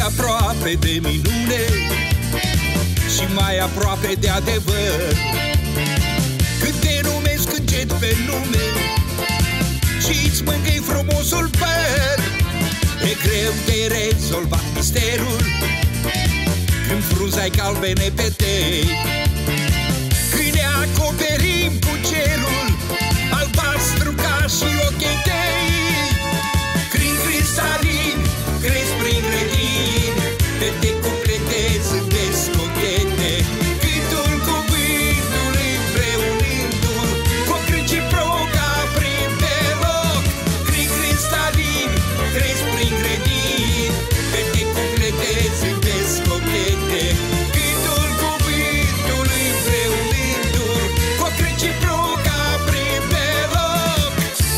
aproape de minune și mai aproape de adevăr. Când te numesc încet pe nume și-ți mângâi frumosul păr, e greu de rezolvat misterul când frunza-i galbene pe tei. Când ne acoperim cu cerul albastru ca și ochii tăi, crin cristalin crezi prin grădini, te cupletezi în descochete, gândul cuvântului împreunindu-l cu o reciprocă prin pe loc. Crin cristalin crezi prin grădini, te cupletezi în descochete, gândul cuvântului împreunindu-l cu o reciprocă prin pe loc.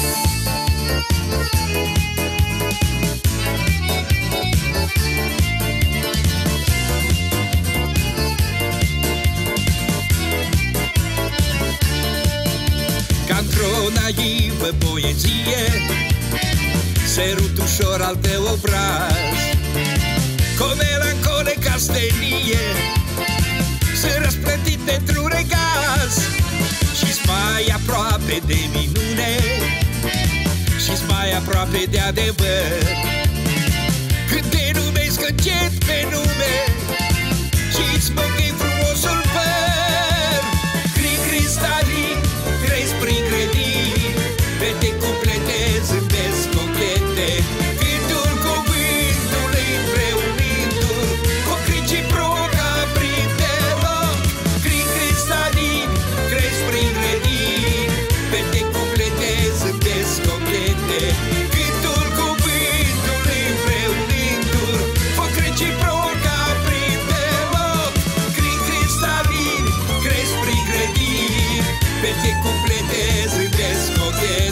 Ca într-o naivă poezie, sărut ușor al tău obraz, cu o melancolică stenie, sunt răsplătit pentru regaz. Și-s mai aproape de minune și-s mai aproape de adevăr, când te numesc încet pe nume și-ți mângâi frumosul păr. Crin cristalin crezi prin grădini, te cupletezi în descochete, gândul cuvântului împreunindu-l cu o reciprocă prin pe loc. Crin cristalin crezi prin grădini, te cupletezi în descochete, gândul cuvântului împreunindu-l cu o reciprocă prin pe loc. Crin cristalin crezi prin grădini, te cupletezi în descochete.